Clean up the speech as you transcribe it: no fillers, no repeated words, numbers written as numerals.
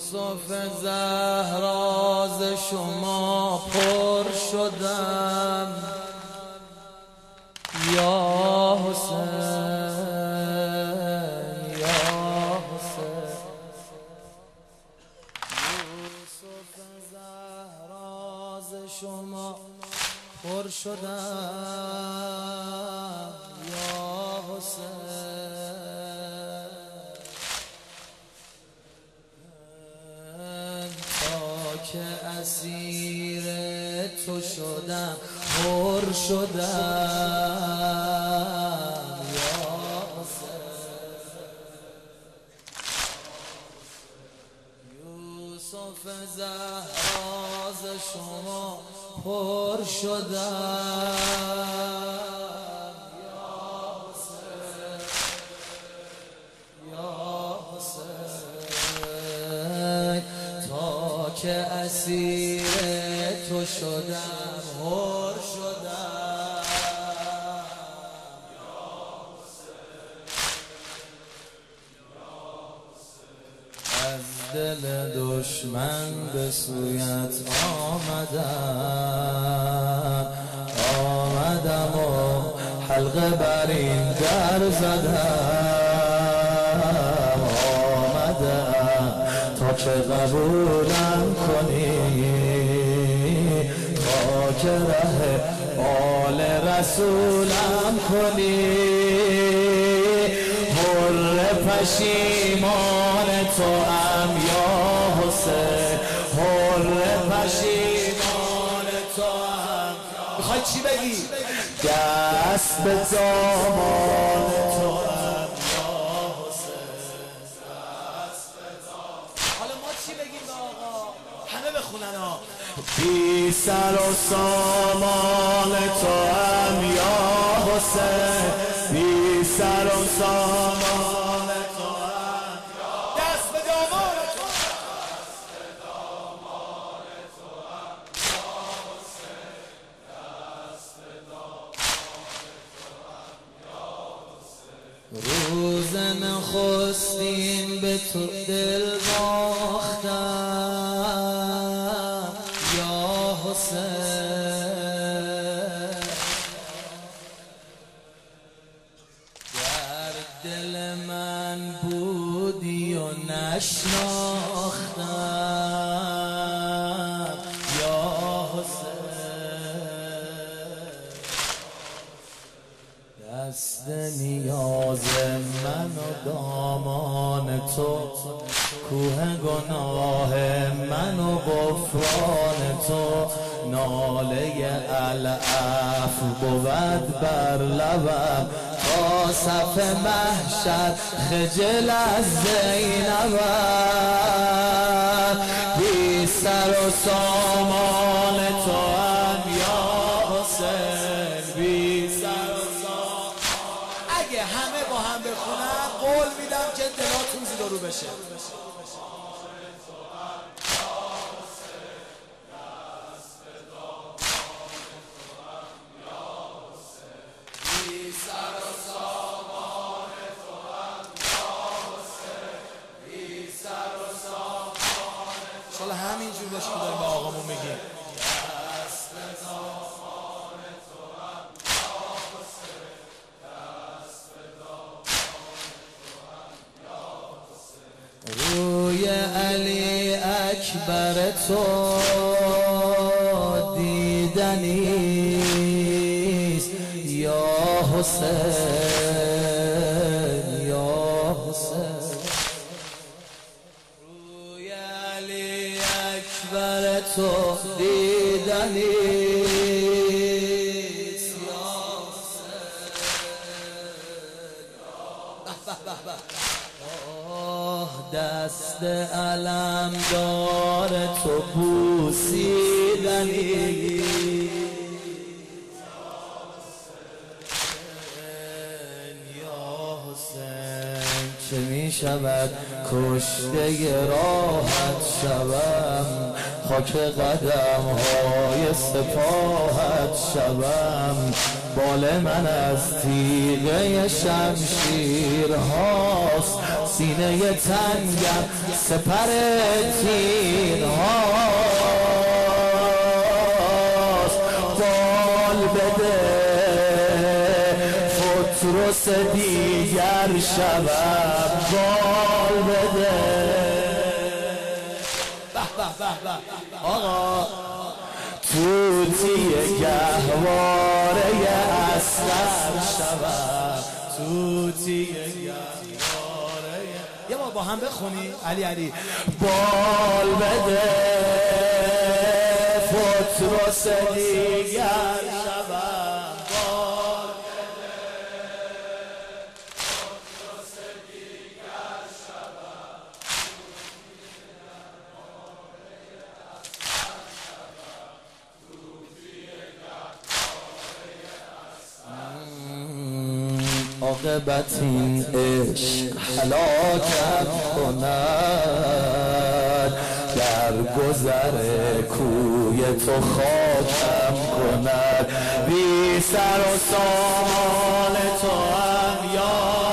یوسف زهرا ز شما پر شدم یا حسین یا حسین. یوسف زهرا ز شما پر شدم یا حسین. تا که اسیر تو شدم پر شدم یا حسین. یوسف زهرا ز شما پر شدم یا حسین یا حسین. تا که اسیر تو شدم پر شدم یا حسین. از دل دشمن به سویت آمدم و حلقه بر این در زدم. آمدم تا که قبولم کنی، تا که ره آل رسولم کنی. حر پشیمان تو ام یا حسین، حر پشیمان تو ام. میخوای چی بگی؟ دست به دامان تو ام یا حسین، دست به دامان. حالا ما چی بگیم به آقا؟ همه بخونن ها. بی سر و سامان تو ام یا حسین، بی سر و سامان تو ام. دست به دامان تو ام، دست به دامان تو ام یا حسین، دست به دامان تو ام یا حسین. روز نخستین به تو دل باختم یا حسین. در دل من بودی و نشناختم یا حسین. دست نیاز من و دامان تو، کوه گناه من و غفران تو. ناله العفو بود بر لبم، تا صف محشر خجل از زینبم. بی سر و سامان تو ام یا حسین، بی سر و سامان. اگه همه با هم بخونن قول میدم که دلاتون زیر رو بشه. حالا همینجور باشه که داریم به آقامون میگیم. روی علی اکبر تو دیدنیست یا حسین یا حسین. روی علی اکبر تو دیدنیست یا حسین. دست علم دار تو بوسیدنی یا حسین. چه می شود کشته راحت شوم، خاک قدم های سپاهت شوم. بال من از تیغه شمشیر هاست، سینه تنگم سپر تیرهاست بال بده فترس دیگر شبم بال بده آقا توتی گهواره اصغر شبم توتی گهواره یه بار با هم بخونی علی بال بده فترس دیگر شبم بال بده فترس دیگر شبم عاقبت این عشق هلاکت کند در گذر کوی تو خاکم کند بی سر و سامان تو هم یا